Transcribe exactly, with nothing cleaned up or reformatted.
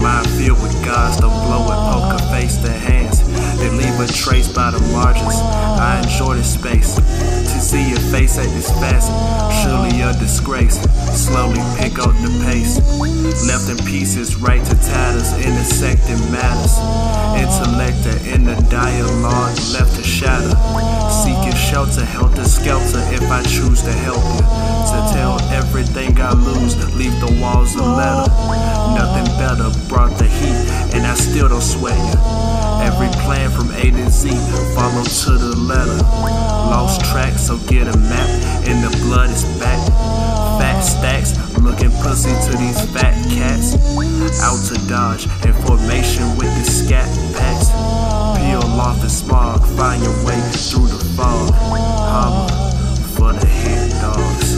mind filled with gods, don't blow it, poker face the hands. They leave a trace by the margins. I enjoy this space. To see your face at this fast, surely a disgrace. Slowly pick up the pace. Left in pieces, right to tatters, intersecting matters. Intellect in the dialogue, left to shatter. Seeking shelter, helter skelter if I choose to help you. To tell everything I lose, leave the walls a letter. Nothing better brought the heat, and I still don't sweat you. Every plan from A to Z, follow to the letter. Lost track, so get a map, and the blood is back. Fat stacks, looking pussy to these fat cats. Out to dodge, in formation with the scat packs. Peel off the smog, find your way through the fog. Holler for the hit dogs.